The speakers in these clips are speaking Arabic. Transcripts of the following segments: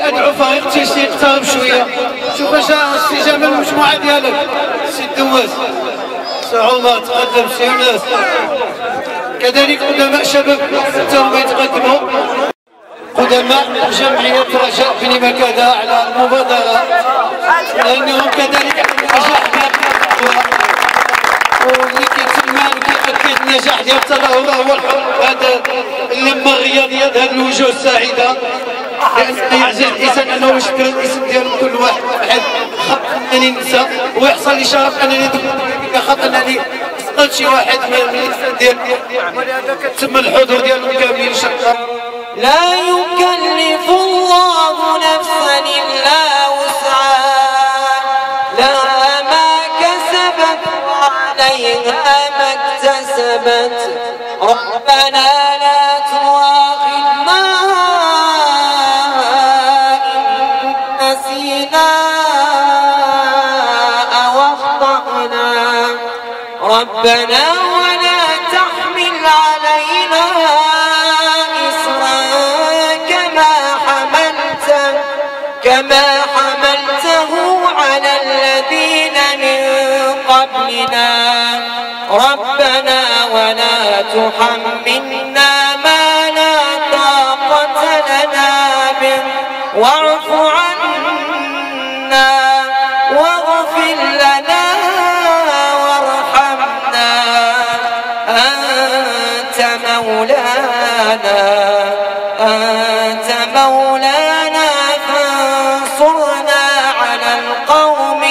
ادعو فريق تيسي يقترب شويه. شوف اش استجابه المجموعه ديالك سي الدواس، سي عمر تقدم، سي يونس، كذلك قدماء شباب حتى هما يتقدموا، قدماء جمعيه رجاء بني مكاده على المبادره لانهم كذلك نجاح واللي كيتسمى كيأكد النجاح ديال التظاهره هو الحب، هذا اللمه الرياضيه، هذه الوجوه السعيده، لان يعزل الانسان انه يشكر الاسم ديال كل واحد خاف انني ننسى ويحصل لي شرف انني خاف انني سقطت شي واحد من الانسان ديالي، تم الحضور ديالهم كاملين. شكرا. لا يكلف الله نفسا الا وسعها، لها ما كسبت وعليها ما اكتسبت، ربنا لا تؤاخذنا إن نسينا أو أخطأنا، ربنا ولا تحمل علينا إصرا كما حملته على الذين من قبلنا، ربنا ولا تحملنا ما لا طاقة لنا به، واعف عنا واغفر لنا وارحمنا، أنت مولانا فانصرنا على القوم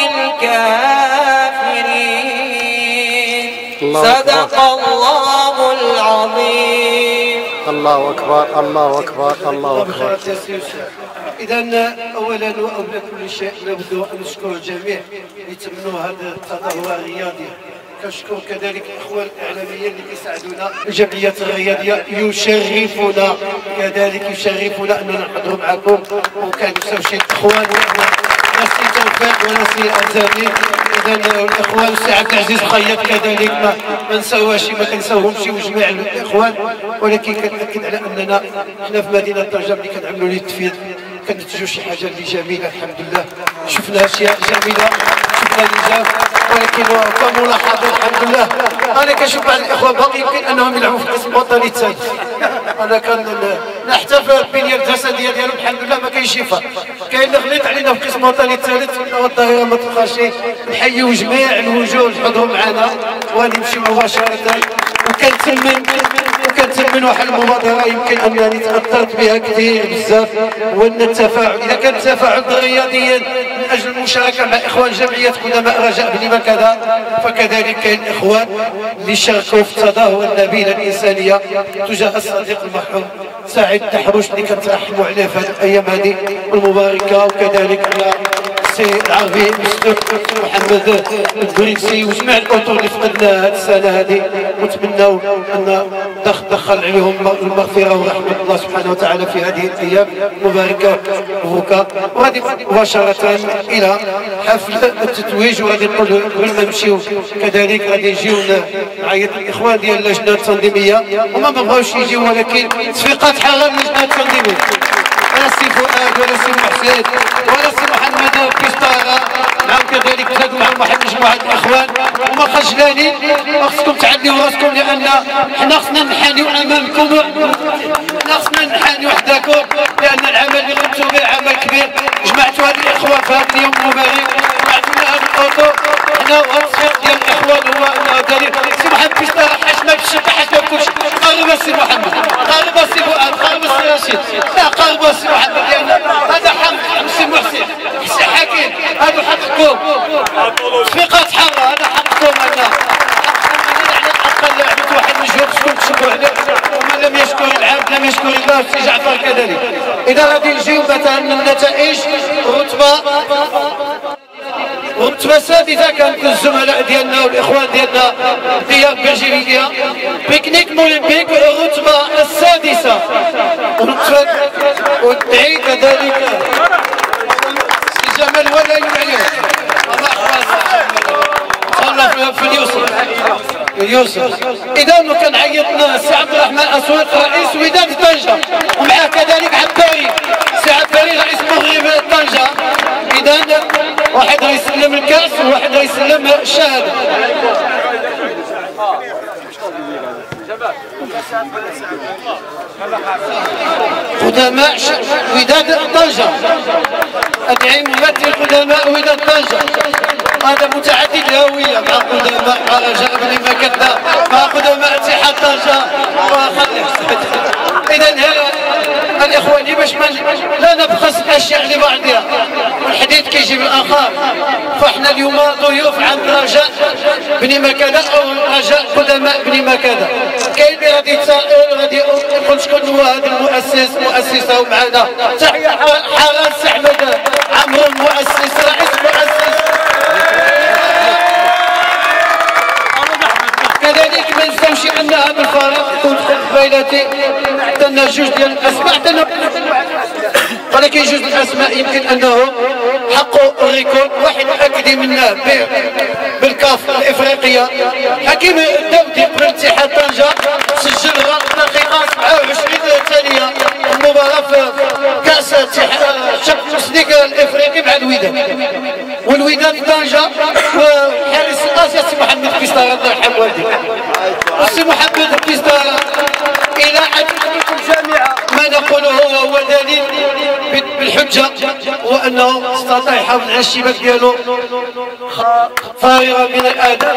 الكافرين. صدق الله العظيم. الله أكبر الله أكبر الله أكبر. إذا أولا وقبل كل شيء نبدو أن نشكر الجميع اللي تمنوا هذا التظاهرة الرياضي. كنشكر كذلك الاخوان الاعلاميين اللي كيساعدونا، الجمعيات الرياضيه يشرفنا، كذلك يشرفنا اننا نحضروا معكم، وكنساو شي اخوان ناسي توفيق وناسي ازامي. اذا الاخوان السي عبد العزيز خياط كذلك ما نساوهاش، ما كنساوهمش، وجميع الاخوان، ولكن كنأكد على اننا حنا في مدينه طنجه ملي كنعملوا التفيض كنتجوا شي حاجه اللي جميله. الحمد لله شفنا اشياء جميله، شفنا نجاح، ولكن كملاحظه الحمد لله انا كنشوف بعض الاخوان باقي يمكن انهم يلعبوا في القسم الوطني الثالث. انا نحتفل بالبنيه الجسديه ديالهم الحمد لله ما كاينش شفاء، كاين اللي غلط علينا في القسم الوطني الثالث والظاهره ما تلقاش. نحيوا جميع الوجوه اللي حضروا معنا ونمشي مباشره. وكنتمن واحد المبادره يمكن انني تاثرت بها كثير بزاف، وان التفاعل اذا كان التفاعل رياضيا من اجل المشاركه مع اخوان جمعيه قدماء رجاء بني مكاده، فكذلك كاين اخوان اللي شاركوا في التظاهره النبيله الانسانيه تجاه الصديق المرحوم سعيد التحروش اللي كنترحموا عليه في هذه الايام هذه المباركه، وكذلك على السي العربي مستر محمد البريكسي وجميع الاطر اللي فقدنا هذه السنه هذه، ونتمنوا ان دخل عليهم المغفره ورحمه الله سبحانه وتعالى في هذه الايام المباركه المبروكه. وغادي مباشره الى حفل التتويج، وغادي نقول قبل ما نمشيو كذلك غادي يجيو معايا الاخوان ديال اللجنه التنظيميه، هما ما بغاوش يجيو ولكن تصفيقات حاره من اللجنه التنظيميه، ولا سي فؤاد ولا سي محسن ولا سي محمد بيستارا، معهم كذلك زادوا معهم واحد مجموعه الاخوان، وما خجلانين، خصكم تعليو راسكم لان حنا خصنا نحانيو امامكم، حنا خصنا نحانيو وحداكم، لان العمل اللي قمتوا به عمل كبير. جمعتوا هاد الاخوان في هذا اليوم المبارك، جمعتوا لنا هاد الاوتو، حنا والتصفيق ديال الاخوان هو انه دليل. سي محمد بيستارا حشمه بالشده حشمه بكلشي، قارب السي محمد، قارب السي فؤاد، قارب السي رشيد، لا قارب السي محمد، لان هذا حق السي محسن، السي حكيم، هذا حقكم، تصفيقات حاره هذا حقكم. انا اقل عملت واحد مجهود خصكم تشكروا عليه، ومن لم يشكر العبد لم يشكر الله، السي جعفر كذلك. اذا غادي نجيو مثلا النتائج، رتبة سادسة كانت الزملاء ديالنا والاخوان ديالنا ديال بلجيكيا بيكنيك مولمبيك، الرتبة السادسة وندعي كذلك سي جمال ولا يعلم الله في يوسف. اذا كان عيطنا السي عبد الرحمن اسود رئيس وداد طنجة، ومعاه كذلك عباري، السي عباري رئيس مغرب غيسلم الكاس وواحد غيسلم الشهاده. قدماء وداد طنجة، أدعي ممثل قدماء وداد طنجة، هذا متعدد الهوية مع قدماء مع رجاء بن مكدة مع قدماء اتحاد طنجة إذا الإخواني باش لا نبخس الأشياء لبعضها والحديث كيجي بالآخر. فاحنا اليوم ضيوف عند رجاء بن مكدة أو رجاء قدماء بن مكدة. كاين اللي غادي يتسائل غادي يقول شكون هو هذا المؤسسة معنا. تحية حراس أحمد عمرو المؤسس رئيس مؤسس. كذلك ما نساوش ان هذا الفريق يكون قبيلتي. عندنا جوج ديال الاسماء ولكن جوج الاسماء يمكن انه حقوا الريكورد. واحد اكدي منا بالكاف الافريقيه حكيم الداودي قبل اتحاد طنجه سجل دقيقه 27 ثانيه المباراه في كاس الشامبيونز الافريقي مع الوداد. والوداد طنجه وحارس الاسيا سي محمد بيستار الله يرحم والديك. السي محمد بيستار الى حد ما نقوله هو دليل بالحجه هو انه استطاع يحافظ على الشباك ديالو فارغه من الاهداف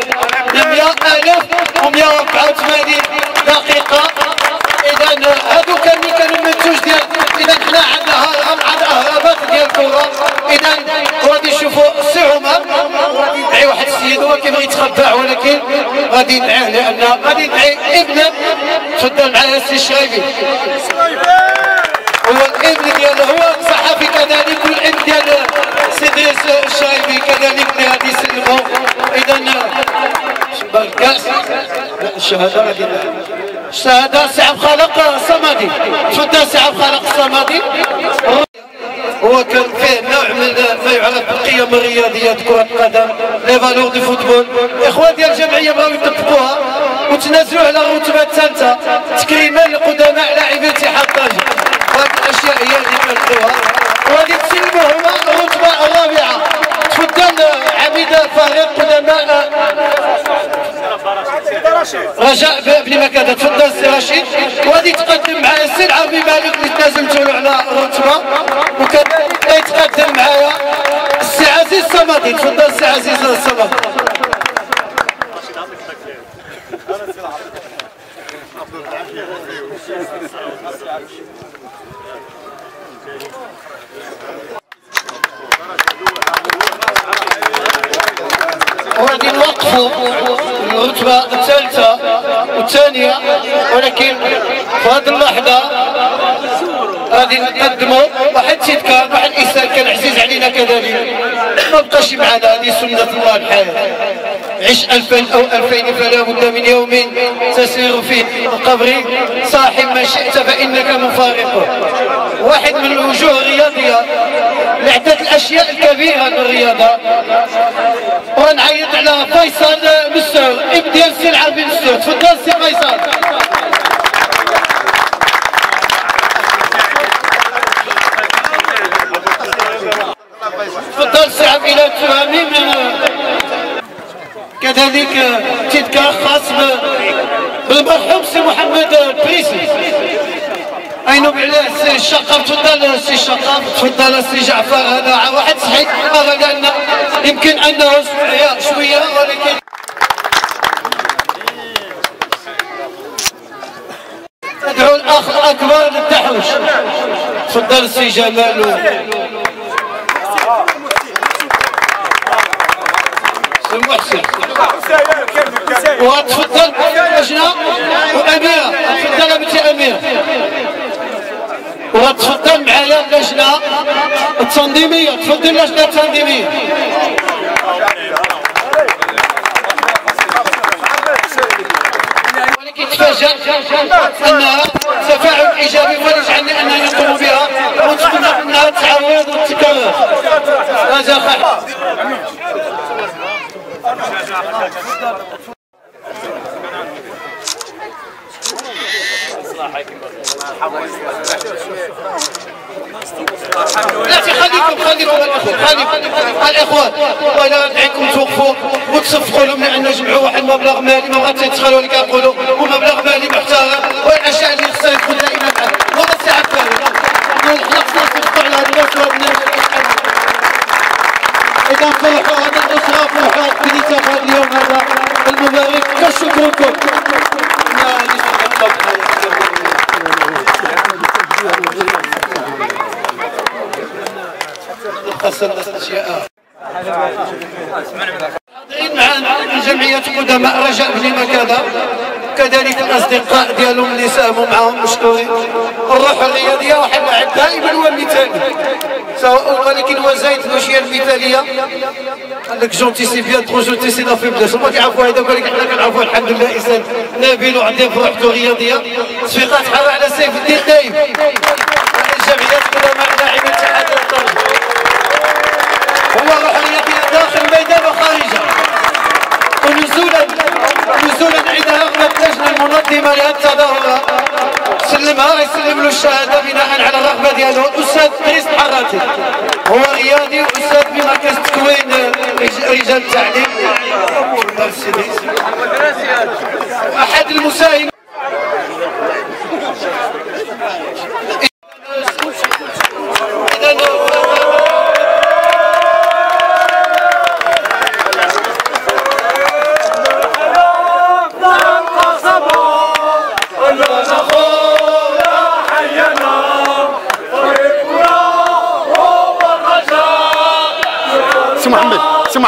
100,184 دقيقه. اذا هادو كانوا منتوج ديال اذا حنا عندنا اهرامات ديال الكره. اذا غادي نشوفوا السي عمر غادي ندعي واحد السيد هو كيبغي يتخبع ولكن غادي ندعيه لان غادي ندعي ابنه. تفضل معايا السي الشرايبي هو الابن ديالو هو صحفي كذلك والابن ديال سيدي الشرايبي كذلك اللي غادي يسلموا. اذا الكاس الشهاده غادي الشهاده سي عبد الخالق الصمدي. تفضل سي عبد الخالق الصمدي. هو كان فيه نوع من ما يعرف بالقيم الرياضيه كره القدم لي فالور دو فوتبول. الاخوان ديال الجمعيه بغاو يطبقوها وتنازلوا على الرتبه الثالثه تكريما لقدماء لاعبي اتحاد طنجه. هذه الاشياء هي اللي كنلقوها وغادي تسلموا هو الرتبه الرابعه. تفضل عميد فريق قدماء رجاء بن مكدة. تفضل السي رشيد وغادي يتقدم معايا السي العربي مالك اللي تنازلتوا له على الرتبه وكذلك يتقدم معايا السي عزيز الصمدي. تفضل السي عزيز الصمدي. وغادي نوقفوا الرتبه الثالثه والثانيه ولكن في هذه اللحظه غادي نقدموا واحد تذكار واحد الانسان كان عزيز علينا كذلك ما بقاش معنا. هذه سنه الله الحياه. عش 2000 أو 2000 فلا بد من يوم تسير فيه القبر صاحب ما شئت فإنك مفارقه. واحد من الوجوه الرياضية اللي عدت الأشياء الكبيرة للرياضة. ونعيط على فيصل مسور ابن ديال السي العربي مسور. تفضل سي فيصل. تفضل سي عبد الإله التهامي. كذلك تذكار خاص بالمرحوم سي محمد البريسي. عينو بالله السي الشقاف. تفضل السي الشقاف. تفضل السي جعفر. هذا واحد صحيح لان يمكن انه شويه ولكن ندعو الاخ الاكبر للتحوش. تفضل السي جمال. محسن. وتفضل لجنة وأميرة. تفضل بنتي أميرة. وتفضل معايا اللجنة التنظيمية. تفضل اللجنة التنظيمية. ولكن تفاجأت أنها تفاعل إيجابي ولجعلني أنها يقوموا بها ونتمنى أنها تعاود وتتكرر. هذا خير. لا تخليك الاخوان والله ندعيكم توقفوا وتصفقوا لهم لان جمعوا واحد المبلغ مالي ما بغاتش تدخلوا اللي كنقولوا ومبلغ مالي محترم والاشياء اللي خصها يدخل دائما هذا الساعه الثانيه حنا خصنا نصفقوا على هذا الناس والناس اذا فرحوا هذا الاسره فرحوا بالانتخاب اليوم هذا المبارك كشكركم مع جمعية قدماء رجاء بن مكادة كذلك الأصدقاء ديالهم اللي ساهموا معهم مشكورين. الروح الرياضية واحد اللاعب دائما هو المثالي ولكن هو زايد الوشية المثالية قال لك جونتي سي بيان ترو جونتي سي لا فيبليس هما كيعرفوا هذا ولكن حنا كنعرفوا الحمد لله إنسان نبيل وعظيم روحته رياضية تصفيقات حرة على سيف الدين نايف جمعية قدماء لاعبي اتحاد الطرب هو روح الرياضية داخل الميدان وخارجه ونزولا عند رغبة اللجنة المنظمة لهذه التظاهرة سلمها يسلم له الشهادة بناء على الرغبة ديالو الأستاذ إدريس الحراتي هو رياضي وأستاذ بمركز تكوين رجال التعليم أحد المساهمين سي محمد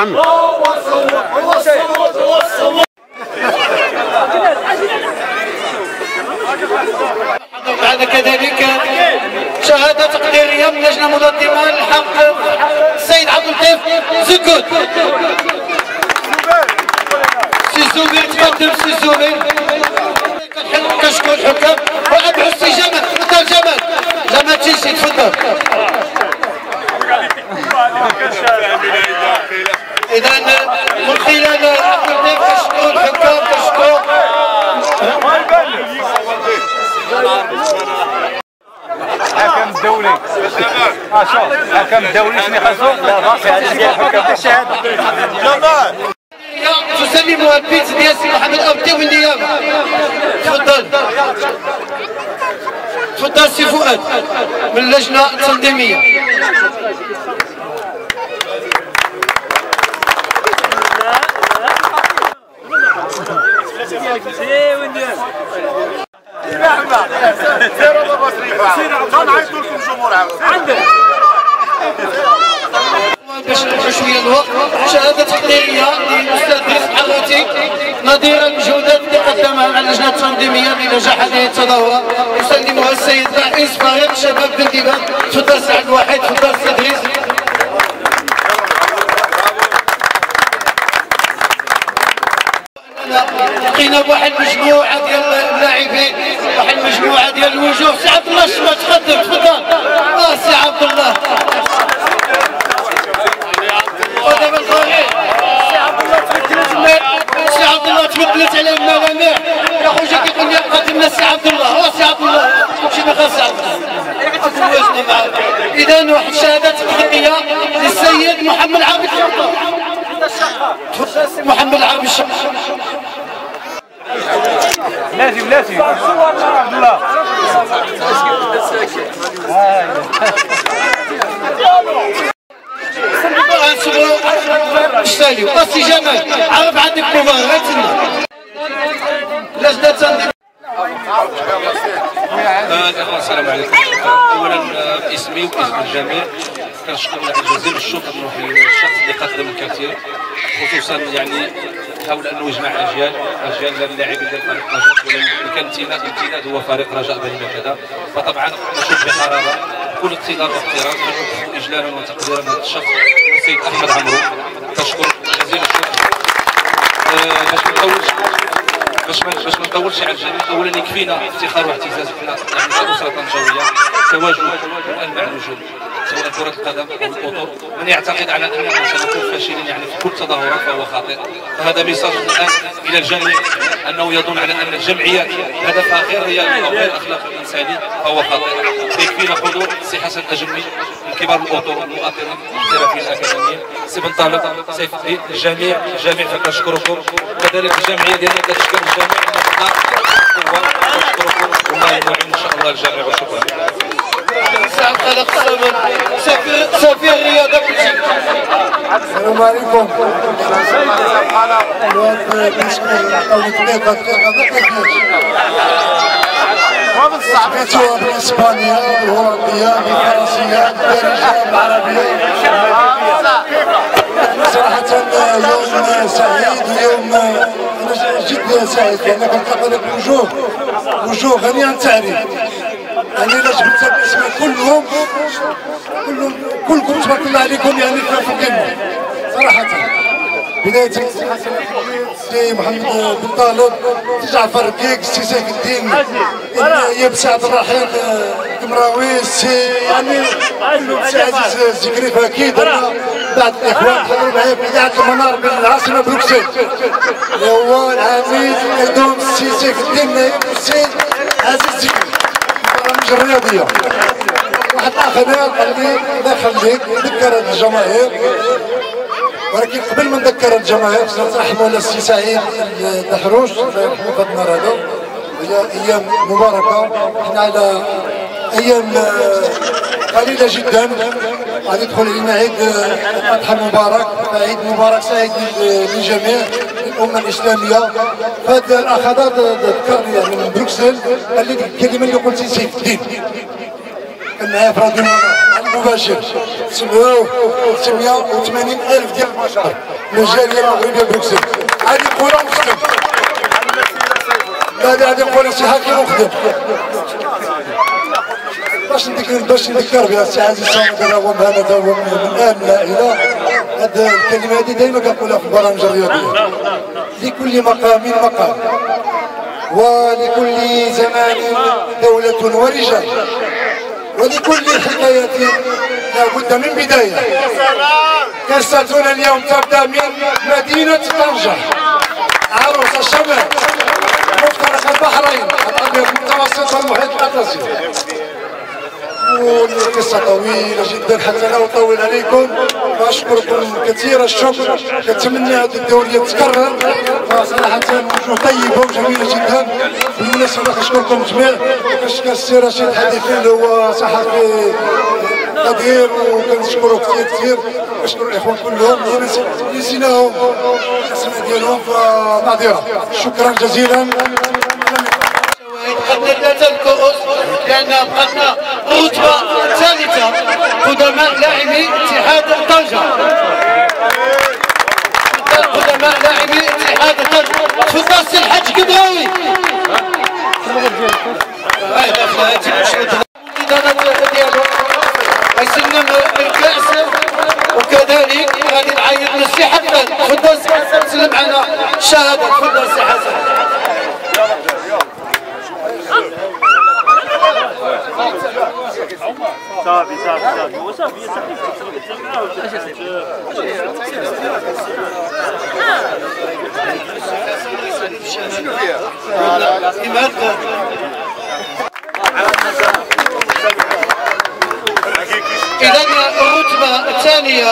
بعد كذلك شهادة تقديرية من لجنة منظمة لحق السيد عبد اللطيف زكوت سي زبير تقدم سي زبير كشكون الحكام وأبعو السي جمال تفضل جمال تيسي تفضل إذا من خلال عبد اللطيف كشكون الحكام كشكون حكم الدولي حكم الدولي شنو خاصو؟ لا باقي على كاع حكم الشهاده تسلمها البيت ديال سي محمد أبدي والنيابة تفضل سي فؤاد من اللجنة التنظيمية باش شويه الوقت شهاده تقديريه للاستاذ إدريس الحراتي نظير المجهودات اللي قدمها على اللجنه التنظيميه لنجاح هذه التظاهره يسلمها السيد رئيس فريق شباب بالديبان تفضل سعد واحد تفضل سي إدريس لقينا بواحد المجموعه ديال اللاعبين واحد المجموعه ديال الوجوه سي عبد الله الشباب تقدم تفضل سي عبد الله ودابا الخارج سي عبد الله تبدلت على الملامح يا خويا كيقول لي قدمنا سي عبد الله سي عبد الله شي ما خاص عبد الله معاه اذا واحد الشهاده تقديريه للسيد محمد عابد محمد عابد لازم عبد الله اشتاليو اسي جمال عرف عندك مباراة لجنة تنظيم السلام عليكم. اولا باسمي وباسم الجميع كنشكر جزيل الشكر للشخص اللي قدم الكثير خصوصا يعني حاول انه يجمع اجيال اللاعبين ديال فريق رجاء واللي كان امتداد هو فريق رجاء بني مكادة فطبعا نشوف بحراره كل اقتدار واحترام كنشوف اجلالا وتقديرا هذا الشخص السيد احمد عمرو كنشكر جزيل الشكر باش ما نطولش على الجميع اولا يكفينا افتخار واعتزاز حنا يعني كاسره طنجاويه تواجد الان مع الوجود هنا كرة القدم أو الأطر، من يعتقد على أننا سنكون فاشلين يعني في كل تظاهرات فهو خاطئ. فهذا ميساج الآن إلى الجميع أنه يظن على أن الجمعيات هدفها غير رياضي أو غير الأخلاق الإنساني فهو خاطئ. يكفينا حضور سي حسن أجمي الكبار الأطر المؤطرين المحترفين الأكاديميين، سي بن طالب، سيف الدين، الجميع كنشكركم، وكذلك الجمعية ديالنا كتشكر الجميع كنشكركم والله يعين إن شاء الله الجميع وشكرا. سعد خلق السمن سفير الرياضة بلجيكا. السلام عليكم. سمعتوها بالإسبانية بالهولندية بالفرنسية بالدارجة بالعربية. صراحة يوم سعيد ويوم أنا جد سعيد لأن كنتلاقى لك وجوه غنية عن التعريف. يعني إلا جبت الأسماء كلكم تبارك الله عليكم يعني في القمة صراحة. بداية سي محمد بن طالب، سي جعفر الكيك، سي سيف الدين، يا سعد الرحيم كمراوي، سي يعني سي عزيز الزكريف اكيد. بعض الاخوان حضروا معايا في اذاعه المنار بالعاصمه بروكسل اللي هو العميد كيدوم سي سيف الدين، سي عزيز الزكريف البرامج الرياضيه. واحد الاخ هنا قال لي الله يخليك ذكر الجماهير، ولكن قبل ما نذكر الجماهير خصنا نترحموا على السي سعيد الدحروش الله يرحمه في هذا النهار هذا. هي ايام مباركه، احنا على ايام قليله جدا غادي يدخل علينا عيد الاضحى المبارك، عيد مبارك سعيد للجميع الامه الاسلاميه. فهذا الاخ هذا ذكرني يعني من بروكسل، قال لي الكلمه اللي قلتي سيف الدين كان معايا في راديو المباشر 780,000 ديال البشر من الجاليه المغربيه بروكسل. غادي نقولها ونخدم، غادي نقولها شي حاجه ونخدم باش نذكر بها السي عزيز صامد هو مهنا هو من الان من العائله. هذه الكلمه هذه دائما كنقولها في البرامج الرياضيه. لكل مقام مقام ولكل زمان دولة ورجال ولكل حكاية لابد من بداية. قصتنا اليوم تبدأ من مدينة طنجة عروس الشمال مفترق البحرين الأبيض المتوسط والمحيط الأطلسي. والقصة طويلة جدا حتى لا أطول عليكم، وأشكركم كثير الشكر. كنتمنى هذه الدورية تتكرر، فصراحة وجوه طيبة وجميلة جدا. بالمناسبة كنشكركم جميع، كنشكر السي رشيد حديثي اللي هو صحفي قدير وكنشكرو كثير. كنشكر الإخوان كلهم اللي نسيناهم الأسماء ديالهم فمعذرة. شكرا جزيلا. قد ثلاثة الكؤوس لأن بقتنا رتبة ثالثة قدماء لاعبي اتحاد طنجة. قدماء لاعبي اتحاد طنجة. تفضل السي الحاج كبراوي. ديالو غيسلم الكأس وكذلك غادي نعيط للسي حسن. تفضل السي حسن سلم على الشهادة. تفضل السي حسن. صافي وصافي إذا الرتبة الثانية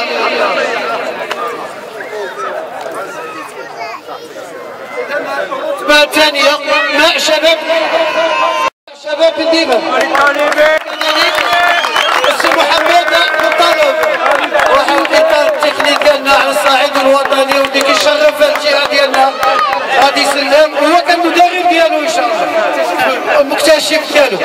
مع شباب الديمة السي محمد بن طالب. واحد الاطار التقني ديالنا على الصعيد الوطني واللي كيشرف الجهه ديالنا غادي يسلم، وهو كان المدرب ديالو ان شاء الله المكتشف ديالو.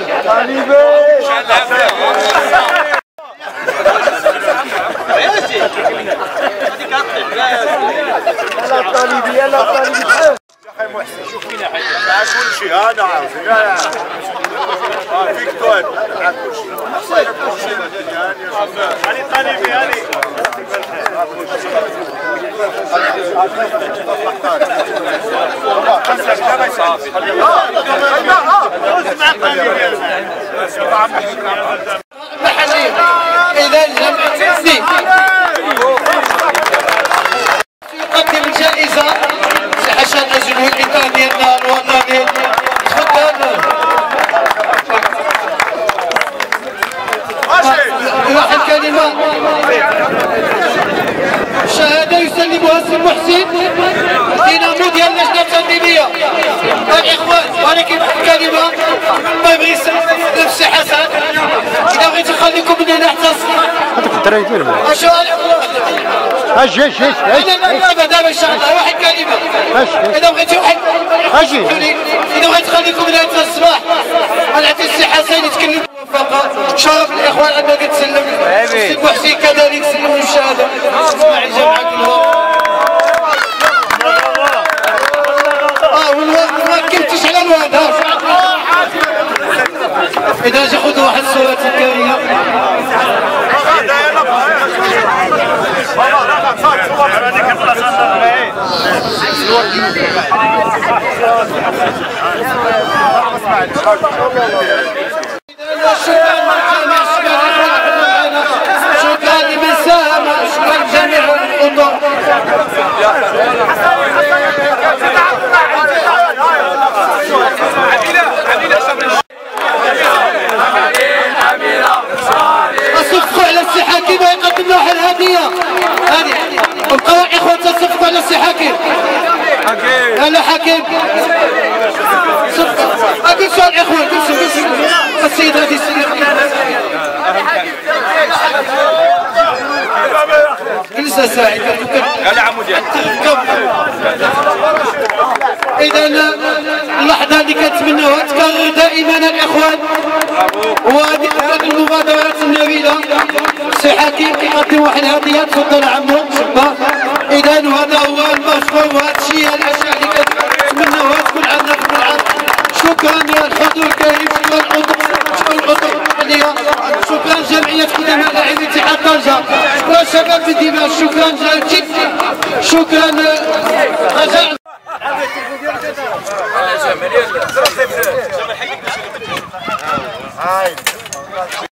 اخي محسن شوف فينا حاجه مع كل شيء هذا عارف فيك تواد مع كل شيء علي طالبي علي محلي كلمة شهادة يسلمها السي محسن دينامو ديال اللجنة التنظيمية الإخوان. ولكن كلمة ما يبغي يسلم السي حسن إذا بغيت نخليكم من هنا حتى أشو أنا دابا إن شاء الله واحد كلمة إذا بغيتي واحد إذا بغيت نخليكم من هنا حتى الصباح غنعطي السي حسن يتكلم. شرف الإخوان أنك تسلم السي محسن كذلك سلم الشهادة. اسماعيل جمعك الوقت ما كنتش على الواد. إذا جا خذوا واحد الصورة تذكارية. شكرا لمن ساهم، شكرا لجميع الحضور. صفقوا على السي حكيم ويقدم له الهدية هذه. بقاو اخوان تصفقوا على السي حكيم. هلا حكيم صفقوا. اقول سؤال اخوان السيد غادي يسلم. جلسة سعيدة. هلا عمودي. إذا اللحظة اللي كنتمناوها تكرر دائما الإخوان، وهذه المبادرات النبيلة. سي حكيم كيقدم واحد الهدية. تفضل عمو شباب. إذا هذا هو المشروع وهذا الشيء الأشياء اللي كنتمناوها تكون عندنا في الملعب. شكرا للحضور الكريم، شكرا الحضور الحالية، شكرا جمعية قدماء لاعبي اتحاد طنجة، شكرا شباب في دماغ، شكرا جدا، شكرا رجاء.